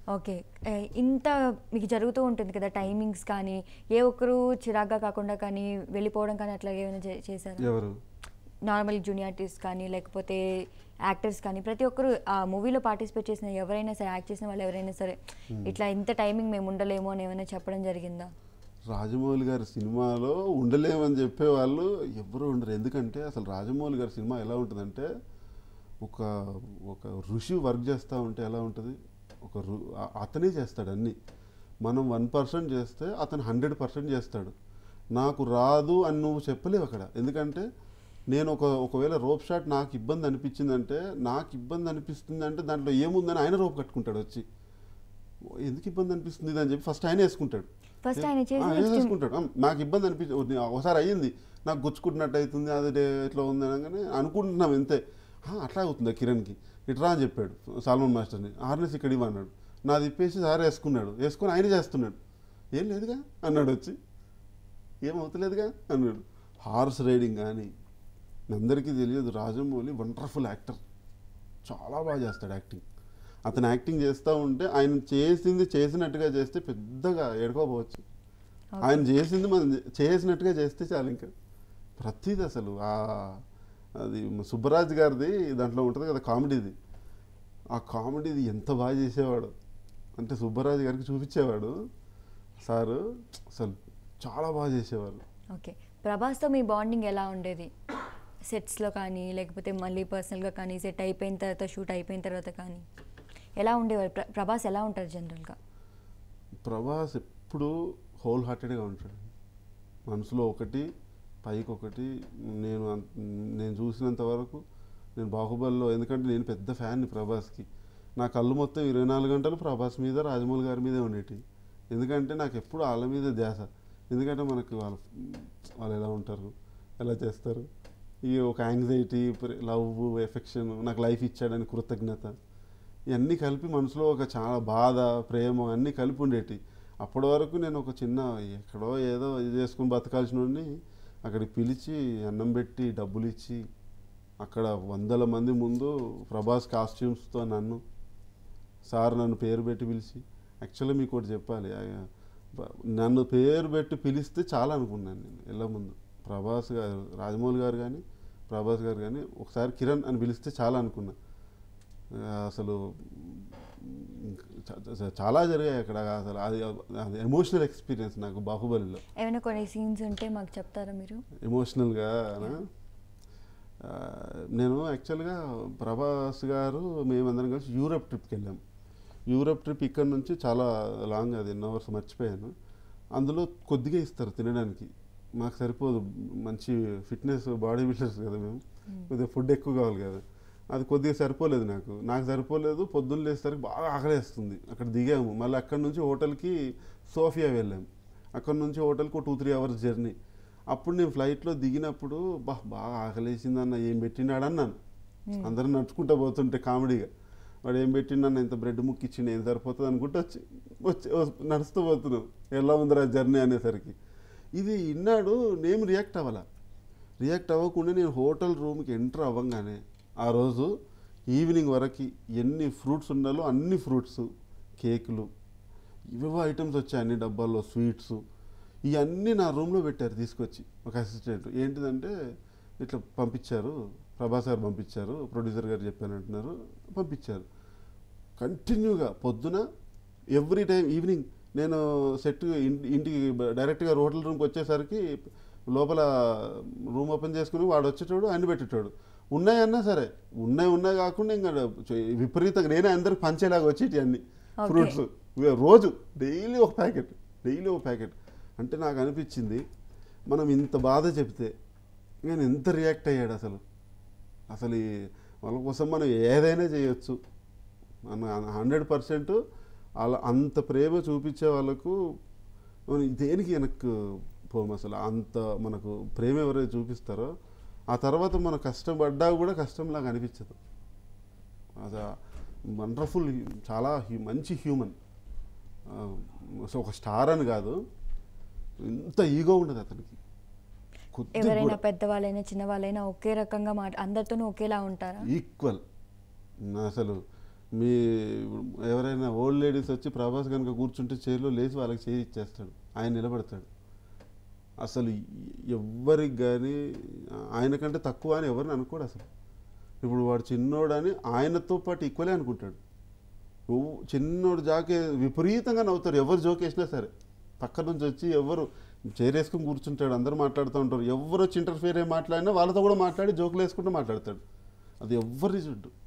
Okay. ఇంత మీకు జరుగుతూ ఉంటుంది కదా! టైమింగ్స్ కానీ, ఏ ఒక్కరు చిరాగ్గా కాకుండా కానీ, వెళ్ళిపోవడం కానీ అట్లా ఏమైనా చేశారా? ఎవరు? నార్మల్ జూనియర్ ఆర్టిస్ట్ కానీ, లేకపోతే యాక్టర్స్ కానీ, ప్రతి ఒక్కరు ఆ మూవీలో పార్టిసిపేట్ చేసిన ఎవరైనా సరే, యాక్ట్ చేసిన వాళ్ళు ఎవరైనా సరే, ఇట్లా ఇంత టైమింగ్ మేము ఉండలేము అని ఏమైనా చెప్పడం జరిగిందా? రాజమౌళి గారి సినిమాలో ఉండలేమని చెప్పేవాళ్ళు ఎవరు ఉండరు. ఎందుకంటే అసలు రాజమౌళి గారి సినిమా ఎలా ఉంటుందంటే ఒక ఒక ఋషి వర్క్ చేస్తూ ఉంటే ఎలా ఉంటుంది, అతనే చేస్తాడు అన్నీ. మనం 1% చేస్తే అతను 100% చేస్తాడు. నాకు రాదు అని నువ్వు చెప్పలేవు అక్కడ. ఎందుకంటే నేను ఒకవేళ రోప్ షాట్ నాకు ఇబ్బంది అనిపించిందంటే, నాకు ఇబ్బంది అనిపిస్తుంది అంటే దాంట్లో ఏముందని ఆయన రోప్ కట్టుకుంటాడు వచ్చి. ఎందుకు ఇబ్బంది అనిపిస్తుంది అని చెప్పి ఫస్ట్ ఆయన వేసుకుంటాడు. ఫస్ట్ ఆయన వేసుకుంటాడు. నాకు ఇబ్బంది అనిపించింది, ఒకసారి అయ్యింది, నాకు గుచ్చుకుంటున్నట్టు అవుతుంది, అది ఎట్లా ఉంది అనగానే అనుకుంటున్నాం అంతే. అట్లా అవుతుందా కిరణ్కి, ఇట్లా అని చెప్పాడు సల్మాన్ మాస్టర్ని. హార్నెస్ ఇక్కడ ఇవ్వన్నాడు, నాది ఇప్పేసి సార్ వేసుకొని ఆయన చేస్తున్నాడు. ఏం లేదుగా అన్నాడు వచ్చి, ఏమవుతలేదుగా అన్నాడు. హార్స్ రైడింగ్ కానీ అందరికీ తెలియదు, రాజమౌళి వండర్ఫుల్ యాక్టర్, చాలా బాగా చేస్తాడు యాక్టింగ్. అతను యాక్టింగ్ చేస్తూ ఉంటే ఆయన చేసింది చేసినట్టుగా చేస్తే పెద్దగా ఎడుకోపోవచ్చు. ఆయన చేసింది మనం చేసినట్టుగా చేస్తే చాలు. ఇంకా ప్రతిది అసలు అది సుబ్బరాజ్ గారిది దాంట్లో ఉంటుంది కదా కామెడీది, ఆ కామెడీది ఎంత బాగా చేసేవాడు అంటే సుబ్బరాజ్ గారికి చూపించేవాడు సారు, అసలు చాలా బాగా చేసేవారు. ఓకే. ప్రభాస్తో మీ బాండింగ్ ఎలా ఉండేది? సెట్స్లో కానీ, లేకపోతే మళ్ళీ పర్సనల్గా కానీ, సెట్ అయిపోయిన తర్వాత, షూట్ అయిపోయిన తర్వాత కానీ ఎలా ఉండేవారు? ప్రభాస్ ఎలా ఉంటారు జనరల్గా? ప్రభాస్ ఎప్పుడు హోల్ హార్టెడ్గా ఉంటాడు. మనసులో ఒకటి, పైకి ఒకటి. నేను చూసినంత వరకు, నేను బాహుబలిలో, ఎందుకంటే నేను పెద్ద ఫ్యాన్ని ప్రభాస్కి, నా కళ్ళు మొత్తం 24 గంటలు ప్రభాస్ మీద, రాజమౌళి గారి మీదే ఉండేవి. ఎందుకంటే నాకు ఎప్పుడు వాళ్ళ మీద ధ్యాస. ఎందుకంటే మనకి వాళ్ళు ఎలా ఉంటారు, ఎలా చేస్తారు, ఈ ఒక యాంగ్జైటీ, లవ్, ఎఫెక్షన్, నాకు లైఫ్ ఇచ్చాడని కృతజ్ఞత, ఇవన్నీ కలిపి మనసులో ఒక చాలా బాధ, ప్రేమ అన్నీ కలిపి ఉండేటి. అప్పటి వరకు నేను ఒక చిన్న ఎక్కడో ఏదో ఇది చేసుకుని బతకాల్సిన వాడిని అక్కడికి పిలిచి అన్నం పెట్టి డబ్బులు ఇచ్చి అక్కడ 100 మంది ముందు ప్రభాస్ కాస్ట్యూమ్స్తో నన్ను పేరు పెట్టి పిలిచి, యాక్చువల్గా మీకు ఒకటి చెప్పాలి, నన్ను పేరు పెట్టి పిలిస్తే చాలా అనుకున్నాను నేను వెళ్ళ ముందు. ప్రభాస్ గారు, రాజమౌళి గారు కానీ ప్రభాస్ గారు కానీ ఒకసారి కిరణ్ అని పిలిస్తే చాలా అనుకున్నా. అసలు చాలా జరిగాయి అక్కడ. అసలు అది ఎమోషనల్ ఎక్స్పీరియన్స్ నాకు బాహుబలిలో. ఏమైనా కొన్ని సీన్స్ ఉంటే మాకు చెప్తారా మీరు? ఎమోషనల్గా నేను యాక్చువల్గా ప్రభాస్ గారు మేమందరం కలిసి యూరప్ ట్రిప్కి వెళ్ళాం. యూరప్ ట్రిప్ ఇక్కడ నుంచి చాలా లాంగ్, అది ఎన్నో అవర్స్ మర్చిపోయాను. అందులో కొద్దిగా ఇస్తారు తినడానికి, మాకు సరిపోదు, మంచి ఫిట్నెస్ బాడీ బిల్డర్స్ కదా మేము, కొద్దిగా ఫుడ్ ఎక్కువ కావాలి కదా, అది కొద్దిగా సరిపోలేదు నాకు సరిపోలేదు. పొద్దున్న లేసేసరికి బాగా ఆకలేస్తుంది. అక్కడ దిగాము, మళ్ళీ అక్కడ నుంచి హోటల్కి సోఫియా వెళ్ళాము. అక్కడ నుంచి హోటల్కి 2-3 అవర్స్ జర్నీ. అప్పుడు నేను ఫ్లైట్లో దిగినప్పుడు బాగా ఆకలేసిందన్న, ఏం పెట్టినాడన్నాను. అందరూ నడుచుకుంటూ పోతుంటే కామెడీగా, వాడు ఏం పెట్టిండన్న, ఇంత బ్రెడ్ ముక్క ఇచ్చిండు, ఏం సరిపోతుంది అనుకుంటే వచ్చి నడుస్తూ పోతున్నాం, ఎలా ఉందిరా జర్నీ అనేసరికి. ఇది విన్నాడు, నేను రియాక్ట్ అవ్వకుండా నేను హోటల్ రూమ్కి ఎంటర్ అవ్వగానే ఆ రోజు ఈవినింగ్ వరకు ఎన్ని ఫ్రూట్స్ ఉండాలో అన్ని ఫ్రూట్స్, కేకులు, ఇవేవో ఐటమ్స్ వచ్చాయి అన్ని డబ్బాల్లో, స్వీట్స్, ఇవన్నీ నా రూమ్లో పెట్టారు తీసుకొచ్చి ఒక అసిస్టెంట్. ఏంటిదంటే ఇట్లా పంపించారు, ప్రభాస్ గారు పంపించారు, ప్రొడ్యూసర్ గారు చెప్పానంటున్నారు, పంపించారు. కంటిన్యూగా పొద్దున ఎవ్రీ టైం ఈవినింగ్ నేను సెట్ ఇంటికి డైరెక్ట్గా హోటల్ రూమ్కి వచ్చేసరికి లోపల రూమ్ ఓపెన్ చేసుకుని వాడు వచ్చేటోడు, అన్ని పెట్టేటోడు. ఉన్నాయన్నా సరే, ఉన్నాయి కాకుండా ఇంకా విపరీతంగా నేనే అందరికి పంచేలాగా వచ్చేటి అన్ని ఫ్రూట్స్. రోజు డైలీ ఒక ప్యాకెట్. అంటే నాకు అనిపించింది, మనం ఇంత బాధ చెప్తే నేను ఎంత రియాక్ట్ అయ్యాడు అసలు వాళ్ళ కోసం మనం ఏదైనా చేయొచ్చు. మన 100% అలా అంత ప్రేమ చూపించే వాళ్ళకు దేనికి వెనక్కు పోము. అసలు అంత మనకు ప్రేమ ఎవరైతే చూపిస్తారో ఆ తర్వాత మనం కష్టపడ్డా కూడా కష్టంలాగా అనిపించదు. అది వండర్ఫుల్, చాలా మంచి హ్యూమన్. ఒక స్టార్ అని కాదు, ఇంత ఈగో ఉండదు అతనికి. ఎవరైనా పెద్దవాళ్ళైనా చిన్నవాళ్ళైనా ఒకే రకంగా అందరితోనూ ఒకేలా ఉంటారా? ఈక్వల్. అసలు మీ ఎవరైనా ఓల్డ్ లేడీస్ వచ్చి ప్రభాస్ కనుక కూర్చుంటే చైర్లో లేచి వాళ్ళకి చేయి ఇచ్చేస్తాడు, ఆయన నిలబడతాడు. అసలు ఎవ్వరికి కానీ ఆయనకంటే తక్కువ అని ఎవరిని అనుకోడు అసలు. ఇప్పుడు వాడు చిన్నోడని ఆయనతో పాటు ఈక్వలే అనుకుంటాడు. చిన్నోడు జాకే విపరీతంగా నవ్వుతారు ఎవరు జోక్ వేసినా సరే. పక్క నుంచి వచ్చి ఎవరు చైర్ వేసుకుని కూర్చుంటాడు, అందరూ మాట్లాడుతూ ఉంటారు. ఎవరు వచ్చి ఇంటర్ఫియర్ అయ్యి మాట్లాడినా వాళ్ళతో కూడా మాట్లాడి జోకులు వేసుకుంటూ మాట్లాడతాడు. అది ఎవ్వరిని చూడ్డు.